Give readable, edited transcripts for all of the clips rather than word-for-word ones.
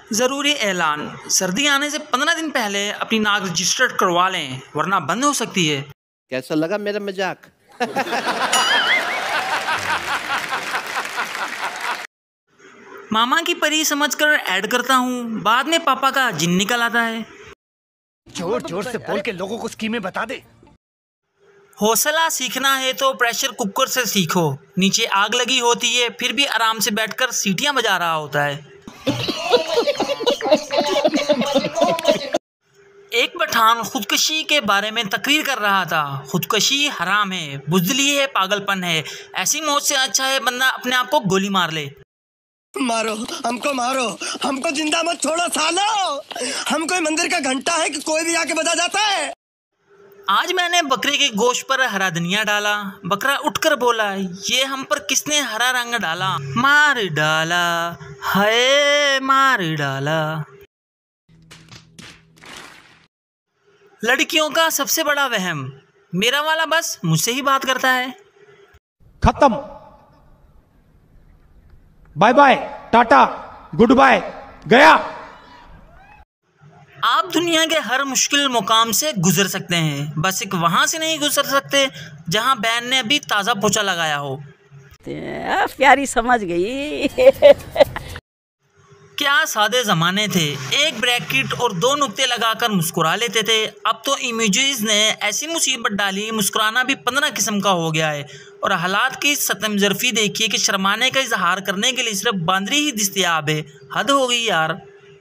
ज़रूरी ऐलान, सर्दी आने से 15 दिन पहले अपनी नाक रजिस्टर्ड करवा लें वरना बंद हो सकती है। कैसा लगा मेरा मजाक? मामा की परी समझकर ऐड करता हूँ, बाद में पापा का जिन निकल आता है। जोर जोर से बोल के लोगों को स्कीमें बता दे। हौसला सीखना है तो प्रेशर कुकर से सीखो। नीचे आग लगी होती है फिर भी आराम से बैठकर सीटियां बजा रहा होता है। एक पठान खुदकुशी के बारे में तकरीर कर रहा था। खुदकुशी हराम है, बुज़दिली है, पागलपन है। ऐसी मौत से अच्छा है बंदा अपने आप को गोली मार ले। मारो, हमको जिंदा मत छोड़ो सालो। हम कोई मंदिर का घंटा है कि कोई भी आके बजा जाता है। आज मैंने बकरे के गोश्त पर हरा धनिया डाला। बकरा उठकर बोला, ये हम पर किसने हरा रंग डाला? मार डाला, हाय मार डाला। लड़कियों का सबसे बड़ा वहम, मेरा वाला बस मुझसे ही बात करता है। खत्म, बाय बाय, टाटा, गुड बाय, गया। आप दुनिया के हर मुश्किल मुकाम से गुजर सकते हैं, बस एक वहां से नहीं गुजर सकते जहां बहन ने अभी ताज़ा पोछा लगाया हो। प्यारी समझ गई। क्या सादे ज़माने थे, एक ब्रैकेट और 2 नुक्ते लगाकर मुस्कुरा लेते थे। अब तो इमोजीज ने ऐसी मुसीबत डाली, मुस्कुराना भी 15 किस्म का हो गया है। और हालात की सतम ज़रफ़ी देखिए कि शर्माने का इजहार करने के लिए सिर्फ बांदरी ही दस्तयाब है। हद हो गई यार।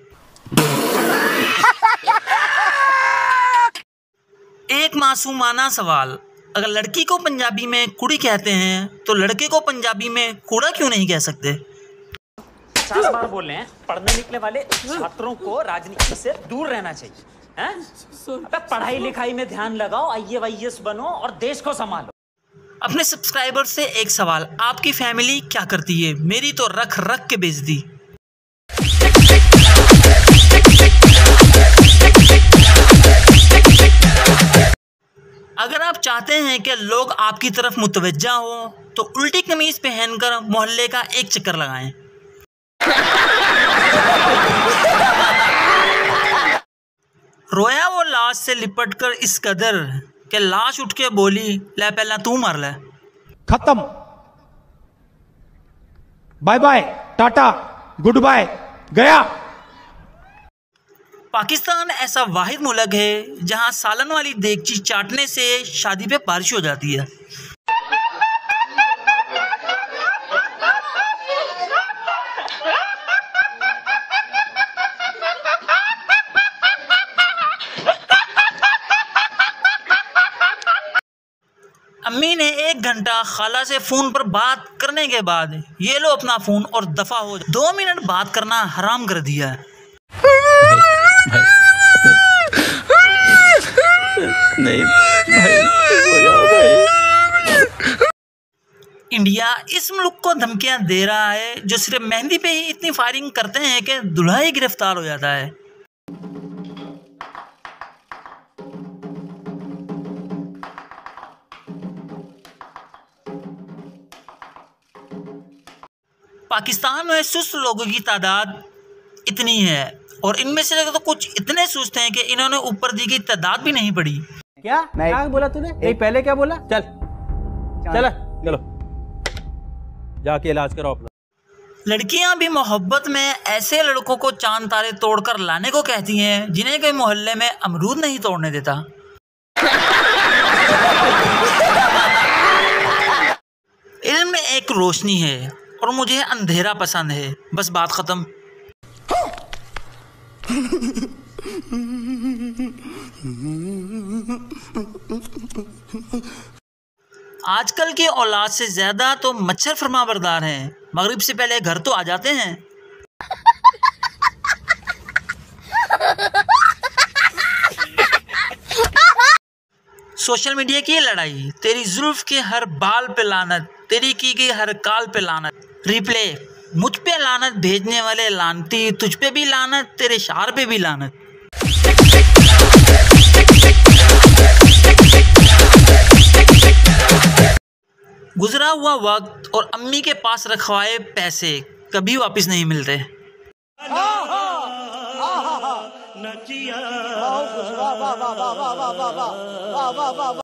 एक मासूमाना सवाल, अगर लड़की को पंजाबी में कुड़ी कहते हैं तो लड़के को पंजाबी में कूड़ा क्यों नहीं कह सकते? 50 बार बोल रहे हैं, पढ़ने निकले वाले छात्रों को राजनीति से दूर रहना चाहिए हैं? अबे पढ़ाई लिखाई में ध्यान लगाओ, IAS बनो और देश को संभालो। अपने सब्सक्राइबर से एक सवाल, आपकी फैमिली क्या करती है? मेरी तो रख रख के बेच दी। अगर आप चाहते हैं कि लोग आपकी तरफ मुतवज्जा हो तो उल्टी कमीज पहनकर मोहल्ले का एक चक्कर लगाएं। रोया वो लाश से लिपटकर इस कदर कि लाश उठ के बोली, ले पहला तू मर ले। खत्म, बाय बाय, टाटा, गुड बाय, गया। पाकिस्तान ऐसा वाहिद मुल्क है जहां सालन वाली देगची चाटने से शादी पे बारिश हो जाती है। अम्मी ने 1 घंटा खाला से फ़ोन पर बात करने के बाद, ये लो अपना फ़ोन और दफ़ा हो, 2 मिनट बात करना हराम कर दिया है। नहीं भाई, इंडिया इस मुल्क को धमकियां दे रहा है जो सिर्फ मेहंदी पे ही इतनी फायरिंग करते हैं कि दूल्हा ही गिरफ्तार हो जाता है। पाकिस्तान में सुस्त लोगों की तादाद इतनी है और इनमें से तो कुछ इतने सुस्त हैं कि इन्होंने ऊपर दी गई तादाद भी नहीं पढ़ी। क्या बोला तूने? नहीं पहले क्या बोला? चलो जाके इलाज करो अपना। लड़कियां भी मोहब्बत में ऐसे लड़कों को चांद तारे तोड़कर लाने को कहती हैं जिन्हें कोई मोहल्ले में अमरूद नहीं तोड़ने देता। इल्म में एक रोशनी है और मुझे अंधेरा पसंद है, बस बात खत्म। आजकल के औलाद से ज्यादा तो मच्छर फरमाबरदार हैं। मगरिब से पहले घर तो आ जाते हैं। सोशल मीडिया की लड़ाई, तेरी जुल्फ के हर बाल पे लानत, तेरी की गई हर काल पे लानत। रिप्ले, मुझ पे लानत भेजने वाले लानती, तुझ पे भी लानत, तेरे शार पे भी लानत। गुजरा हुआ वक्त और अम्मी के पास रखवाए पैसे कभी वापस नहीं मिलते। नचिया। वाह वाह वाह वाह वाह वाह वाह वाह वाह वाह वाह।